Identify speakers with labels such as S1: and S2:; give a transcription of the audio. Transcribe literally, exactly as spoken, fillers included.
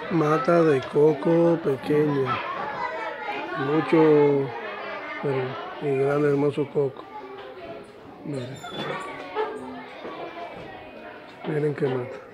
S1: Mata de coco pequeña, mucho pero, y gran hermoso coco. Miren, miren qué mata.